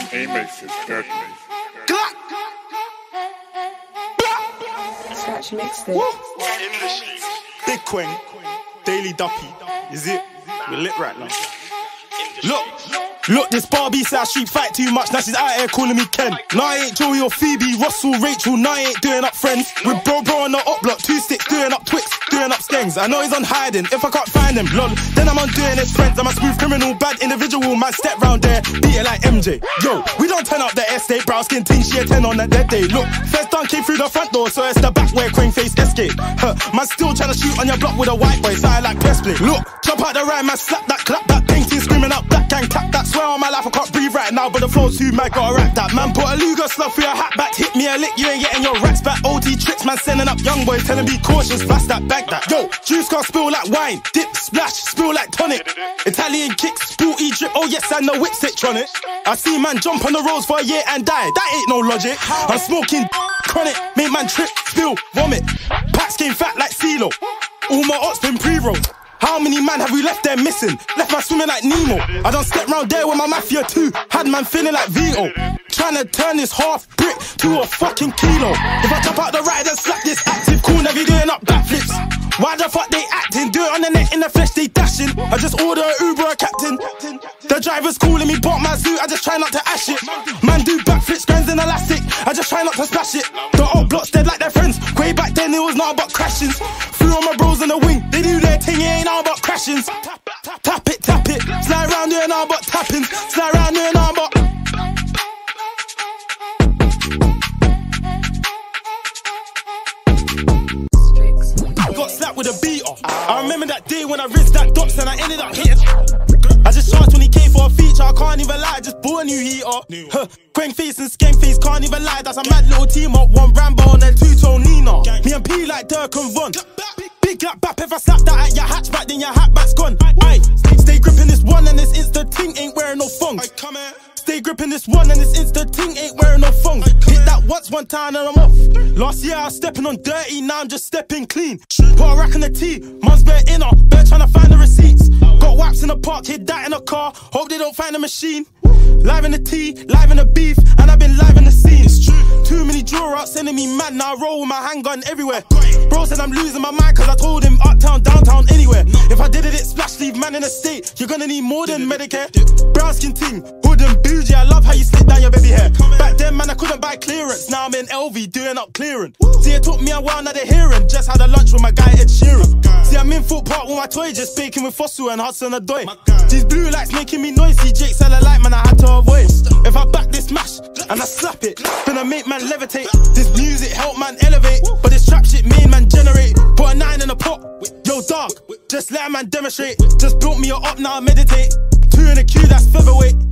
He makes it deadly. Glah! Scratch mixed it. Big Kweng, Daily Duppy. Is it? We're lit right now. Look, this Barbie said I street fight too much, now she's out here calling me Ken. Now I ain't Joey or Phoebe, Russell, Rachel, now I ain't doing up friends. With bro on the up block, 2 sticks, doing up Twix, doing up skengs. I know he's on hiding, if I can't find him, lol, then I'm undoing his friends. I'm a smooth criminal, bad individual, man, step round there, beat it like MJ. Yo, we don't turn up the estate, brown skin ting, she a 10 on that dead day. Look, first done came through the front door, so it's the back where Kwengface escape. Man still trying to shoot on your block with a white boy, so I like press play. Look, jump out the rhyme, man, slap that, clap that, painting, screaming up, black gang, tap that. Swear on my life I can't breathe right now, but the flow's too mad, gotta rap that. Man put a Luger slug through your hat back, hit me a lick, you ain't getting your rats back. OT tricks, man sending up young boys, telling be cautious, flash that, bag that. Yo, juice can't spill like wine, dip, splash, spill like tonic. Italian kicks, sporty drip, oh yes, and the whip stitch on it. I see man jump on the roads for a year and die, that ain't no logic. I'm smoking chronic, make man trip, spill, vomit. Packs came fat like CeeLo, all my ops been pre-rolled. How many man have we left there missing? Left man swimming like Nemo. I done stepped round there with my mafia too. Had man feeling like Vito. Trying to turn this half brick to a fucking kilo. If I jump out the ride and slap this active cool, never doing up backflips. Why the fuck they acting? Do it on the net, in the flesh they dashing. I just order an Uber or a captain. The driver's calling me, bought my zoo, I just try not to ash it. Man do backflips, grands in elastic, I just try not to splash it. The old blocks dead like their friends. Way back then it was not about crashings. Flew on my bros in the wing, they do their thing, it ain't all about crashings. Tap it, slide round doing all about tappings. Slide round doing all about. Got slapped with a beater. I remember that day when I rinsed that dots and I ended up hitting. I just charged when he came for a feature, I can't even lie, just bought a new heater. Kwengface and Skengs, can't even lie, that's a mad little team up. One Rambo and then 2-tone Nina. Me and P like Dirk and Von. Big like bap, if I slap that at your hatchback, then your hatback's gone. Aye, stay gripping this one and this insta ting ain't wearing no thongs. Stay gripping this one and this insta ting ain't wearing no thongs. Hit that once one time and I'm off. Last year I was stepping on dirty, now I'm just stepping clean. Put a rack on the T, mum's bare inner, bare trying to find the receipts. Got waps in the park, hid that in a car, hope they don't find the machine. Live in the tea, live in the beef, and I've been live in the scene. Too many draw outs sending me mad, now I roll with my handgun everywhere. Bro said I'm losing my mind cause I told him uptown, downtown, anywhere. If I did it splash, leave man in a state, you're gonna need more than Medicare. Brown skin ting, hood and bougie, I love how you slip down your baby hair. Back then man I couldn't buy clearance, now I'm in LV doing up clearing. See it took me a while, now they're hearing, just had a lunch with my guy Ed Sheeran. See I'm in Foot Park with my toy, just baking with Fossil and Hudson and Doin. These blue lights making me noisy, Jake sell a light man I had to avoid. If I back this mash and I slap it, gonna make man levitate. This music help man elevate, but this trap shit made man generate. Put a 9 in a pot, yo dog, just let a man demonstrate. Just built me a up, now I meditate. 2 in a queue, that's featherweight.